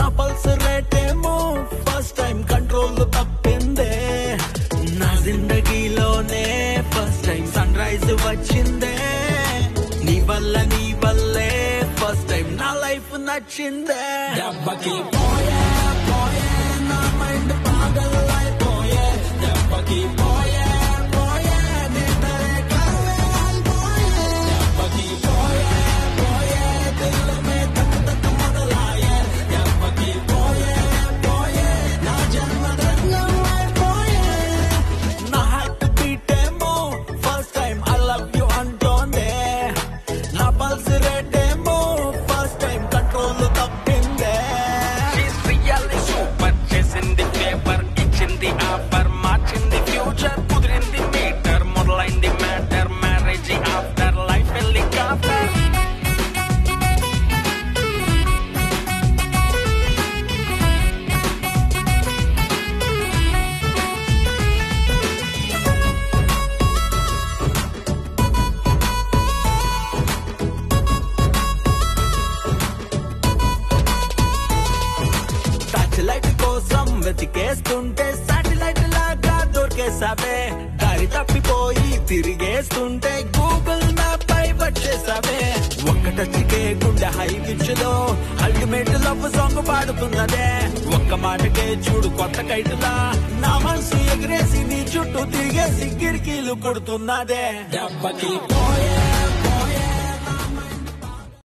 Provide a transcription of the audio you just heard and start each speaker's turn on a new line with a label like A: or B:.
A: Pulse రేటేమో first time control తప్పిందే. నా జిందగీలోనే ఫస్ట్ టైం సన్ రైజ్ వచ్చిందే. నీ వల్లే ఫస్ట్ టైం నా లైఫ్ నచ్చిందే. దెబ్బకి పోయే పోయే నా మైండ్ పాగలైపోయే. దెబ్బకి పోయే పోయే నిద్రే కరువైపోయే. దెబ్బకి పోయే పోయే దిల్ మే తక్ తక్ మొదలాయే. దెబ్బకి పోయే పోయే నా జన్మ ధన్యమైపోయే. నా హార్ట్ బీట్ ఏమో first time I love you అంటోందే. నా పల్స్ రేట్ ఏమో ఫస్ట్ టైం కంట్రోల్ తప్పిందే.
B: She's really super, చేసింది పేపర్, ఇచ్చింది ఆఫర్, మార్చింది ఫ్యూచర్, కుదిరింది మీటర్, మొదలైంది matter, marriage after life helicopter.
A: Touch light కోసం వెతికేస్తుంటే శాటిలైట్ లాగా దొరికేసావే. దారి తప్పిపోయి తిరిగేస్తుంటే గూగుల్ మ్యాప్ పై వచ్చేసావే. ఒక్క టచ్కే గుండె హై పిచ్ లో అల్టిమేట్ లవ్ సాంగ్ పాడుతున్నదే. ఒక్క మాటకే చూడు కొత్త కైటులా నా మనసు ఎగిరేసి నీ చుట్టూ తిరిగేసి కిరికీలు కొడుతున్నదే. దెబ్బకి